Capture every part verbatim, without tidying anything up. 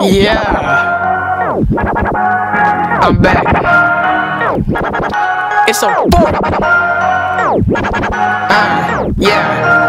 Yeah, I'm back. It's a book. Uh, yeah.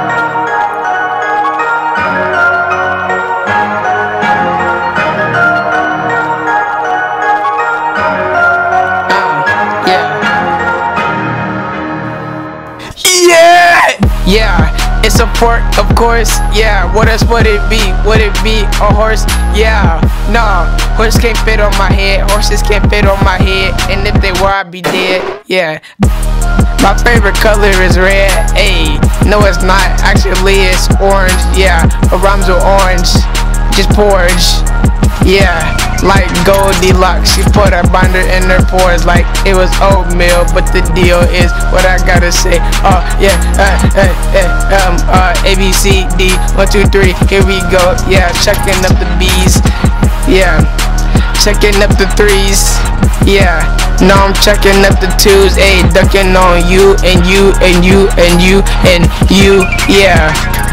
Yeah, it's a fork, of course. Yeah, what else would it be? Would it be a horse? Yeah, no, horse can't fit on my head. Horses can't fit on my head. And if they were, I'd be dead. Yeah, my favorite color is red. Ayy, no, it's not. Actually, it's orange. Yeah, it rhymes with orange. Just porridge. Yeah, like Goldilocks, she put her binder in her pores like it was oatmeal. But the deal is what I gotta say. Oh yeah, uh, uh, uh, um, uh, A B C D, one two three, here we go. Yeah, checking up the B's. Yeah, checking up the threes. Yeah, now I'm checking up the twos. Ayy, ducking on you and you and you and you and you. Yeah.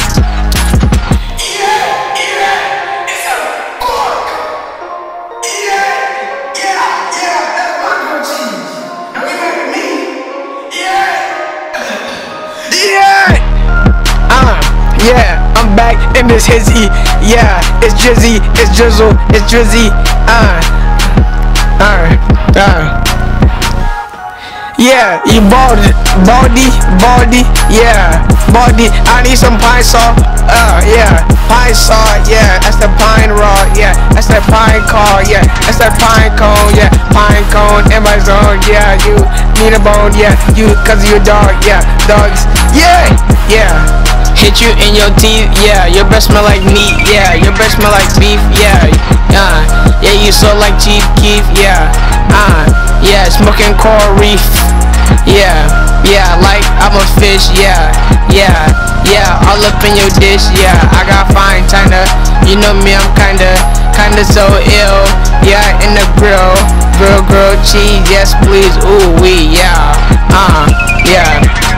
Yeah, I'm back in this hizzy. Yeah, it's Drizzy, it's Drizzle, it's Drizzy. Uh, uh, uh. Yeah, you baldy, baldy, baldy. Yeah, baldy. I need some pine saw. Uh, yeah, pine saw. Yeah, that's the pine raw. Yeah, that's that pine call. Yeah, that's that pine cone. Yeah, pine cone in my zone. Yeah, you need a bone. Yeah, you, cause you a dog. Yeah, dogs. Yeah, yeah. Hit you in your teeth, yeah, your breath smell like meat, yeah, your breath smell like beef, yeah, uh, yeah, you so like Chief Keef, yeah, uh, yeah, smoking coral reef, yeah, yeah, like I'm a fish, yeah, yeah, yeah, all up in your dish, yeah, I got fine china, you know me, I'm kinda, kinda so ill, yeah, in the grill, grill, grill, cheese, yes please, ooh wee, yeah, uh, yeah.